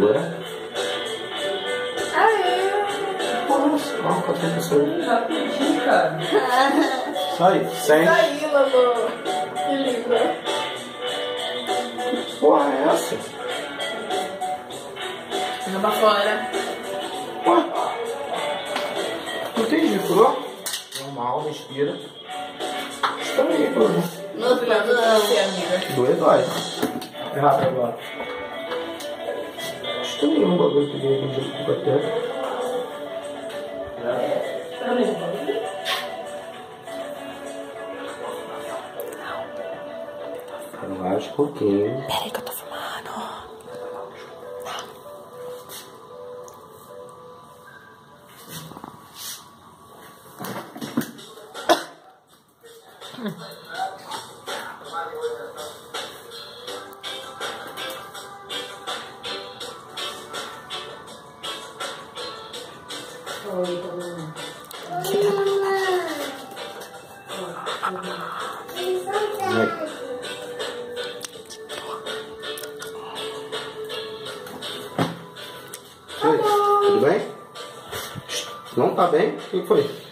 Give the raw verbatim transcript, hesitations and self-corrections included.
Segura. Aê! Nossa, ó, quanto tempo saiu. Já pedi, cara. Sai, sem. Saiu, amor. Que lindo. Que porra é essa? Joga pra fora. Ué? Não entendi, furou? Normal, respira. Estranho, Bruno. Não, filha, não. Você, amiga. Doer dói. Rápido agora. Estranho um bagulho que veio aqui de bater. Relaxa um pouquinho. Peraí que eu tô filmando. Oi, Oi, tudo bem? Não tá bem? O que foi?